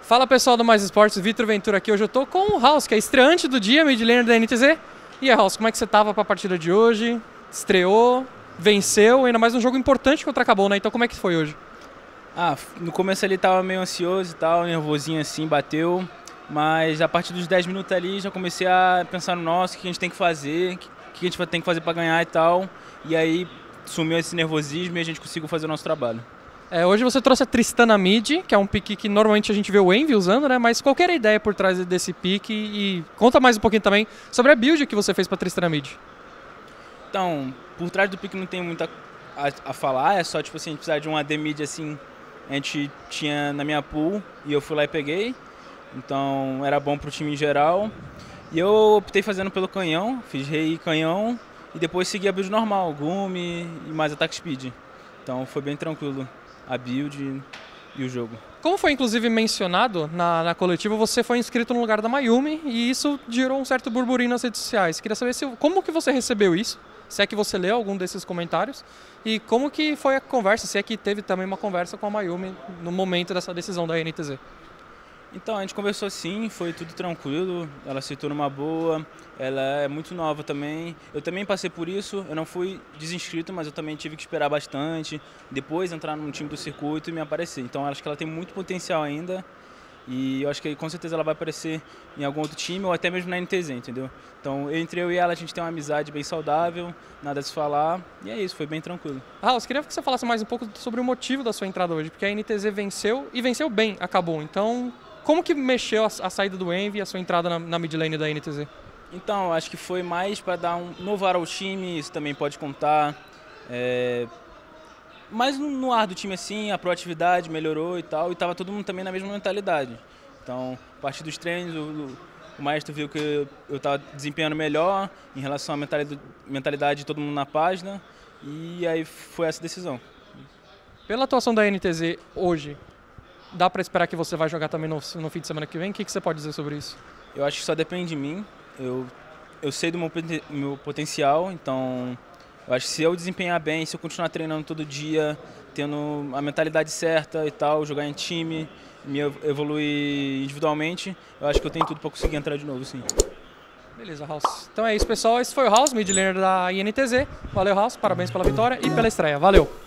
Fala pessoal do Mais Esportes, Vitor Ventura aqui. Hoje eu tô com o House, que é estreante do dia, mid laner da NTZ. E aí, House, como é que você tava pra partida de hoje? Estreou, venceu, ainda mais um jogo importante contra a Carbon, né? Então como é que foi hoje? No começo ali tava meio ansioso e tal, nervosinho assim, bateu. Mas a partir dos 10 minutos ali já comecei a pensar no nosso, o que a gente tem que fazer, o que a gente tem que fazer pra ganhar e tal. E aí sumiu esse nervosismo e a gente conseguiu fazer o nosso trabalho. Hoje você trouxe a Tristana mid, que é um pick que normalmente a gente vê o Envy usando, né? Mas qual que era a ideia por trás desse pick? E conta mais um pouquinho também sobre a build que você fez pra Tristana mid. Então, por trás do pick não tem muito a falar, é só tipo assim, a gente precisar de um AD mid assim, a gente tinha na minha pool e eu fui lá e peguei. Então era bom pro time em geral. E eu optei fazendo pelo canhão, fiz rei e canhão e depois segui a build normal, Gumi e mais attack speed. Então foi bem tranquilo a build e o jogo. Como foi inclusive mencionado na coletiva, você foi inscrito no lugar da Mayumi e isso gerou um certo burburinho nas redes sociais. Queria saber como que você recebeu isso, se é que você leu algum desses comentários e como que foi a conversa, se é que teve também uma conversa com a Mayumi no momento dessa decisão da NTZ. Então, a gente conversou sim, foi tudo tranquilo, ela aceitou numa boa, ela é muito nova também. Eu também passei por isso, eu não fui desinscrito, mas eu também tive que esperar bastante, depois entrar no time do circuito e me aparecer. Então, acho que ela tem muito potencial ainda e eu acho que com certeza ela vai aparecer em algum outro time ou até mesmo na NTZ, entendeu? Então, entre eu e ela, a gente tem uma amizade bem saudável, nada a se falar e é isso, foi bem tranquilo. Eu queria que você falasse mais um pouco sobre o motivo da sua entrada hoje, porque a NTZ venceu e venceu bem, acabou. Então, como que mexeu a saída do Envy e a sua entrada na mid lane da NTZ? Então, acho que foi mais para dar um novo ar ao time, isso também pode contar. Mas no ar do time assim, a proatividade melhorou e tal, e estava todo mundo também na mesma mentalidade. Então, a partir dos treinos, o maestro viu que eu estava desempenhando melhor em relação à mentalidade de todo mundo na página, e aí foi essa decisão. Pela atuação da NTZ hoje, dá para esperar que você vai jogar também no fim de semana que vem? O que você pode dizer sobre isso? Eu acho que só depende de mim. Eu sei do meu potencial, então eu acho que se eu desempenhar bem, se eu continuar treinando todo dia, tendo a mentalidade certa e tal, jogar em time, me evoluir individualmente, eu acho que eu tenho tudo para conseguir entrar de novo, sim. Beleza, House. Então é isso, pessoal. Esse foi o House, mid laner da INTZ. Valeu, House. Parabéns pela vitória e pela estreia. Valeu!